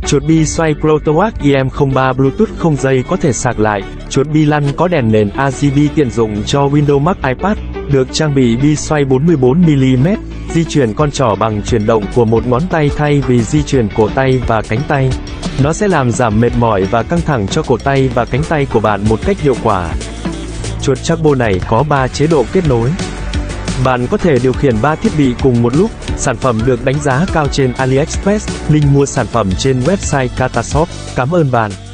Chuột bi xoay ProtoWatt EM03 Bluetooth không dây có thể sạc lại. Chuột bi lăn có đèn nền RGB tiện dụng cho Windows Mac iPad. Được trang bị bi xoay 44mm, di chuyển con trỏ bằng chuyển động của một ngón tay thay vì di chuyển cổ tay và cánh tay. Nó sẽ làm giảm mệt mỏi và căng thẳng cho cổ tay và cánh tay của bạn một cách hiệu quả. Chuột Trackball này có 3 chế độ kết nối. Bạn có thể điều khiển 3 thiết bị cùng một lúc. Sản phẩm được đánh giá cao trên AliExpress. Link mua sản phẩm trên website Katashop. Cảm ơn bạn.